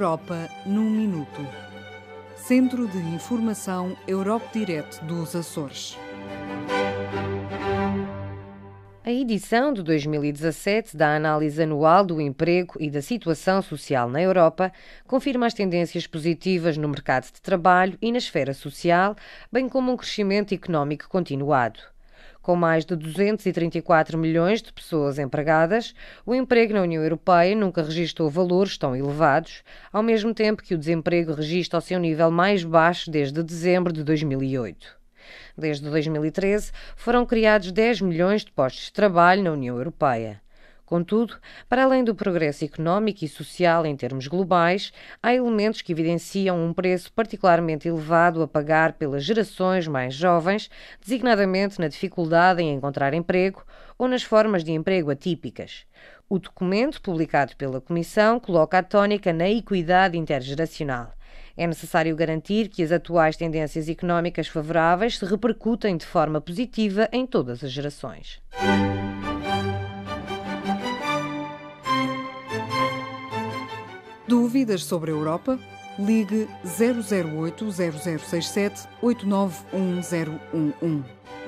Europa num minuto. Centro de Informação Europe Direct dos Açores. A edição de 2017 da Análise Anual do Emprego e da Situação Social na Europa confirma as tendências positivas no mercado de trabalho e na esfera social, bem como um crescimento económico continuado. Com mais de 234 milhões de pessoas empregadas, o emprego na União Europeia nunca registrou valores tão elevados, ao mesmo tempo que o desemprego registra o seu nível mais baixo desde dezembro de 2008. Desde 2013, foram criados 10 milhões de postos de trabalho na União Europeia. Contudo, para além do progresso económico e social em termos globais, há elementos que evidenciam um preço particularmente elevado a pagar pelas gerações mais jovens, designadamente na dificuldade em encontrar emprego ou nas formas de emprego atípicas. O documento, publicado pela Comissão, coloca a tónica na equidade intergeracional. É necessário garantir que as atuais tendências económicas favoráveis se repercutem de forma positiva em todas as gerações. Dúvidas sobre a Europa? Ligue 008 0067 891011.